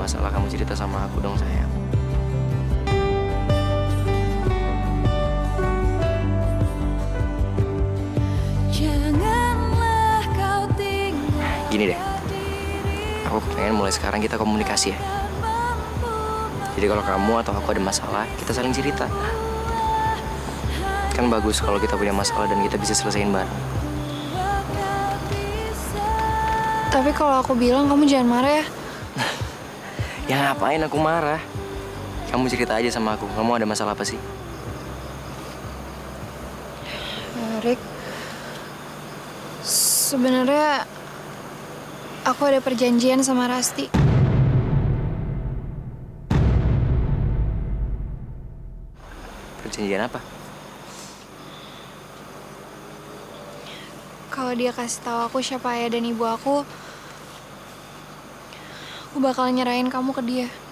masalah, kamu cerita sama aku dong sayang. Gini deh, aku pengen mulai sekarang kita komunikasi ya. Jadi kalau kamu atau aku ada masalah, kita saling cerita. Kan bagus kalau kita punya masalah dan kita bisa selesaiin bareng. Tapi kalau aku bilang kamu jangan marah ya. Ya ngapain aku marah? Kamu cerita aja sama aku, kamu ada masalah apa sih? Rick, sebenarnya aku ada perjanjian sama Rasti. Perjanjian apa? Kalau dia kasih tahu aku siapa ayah dan ibu aku bakal nyerahin kamu ke dia.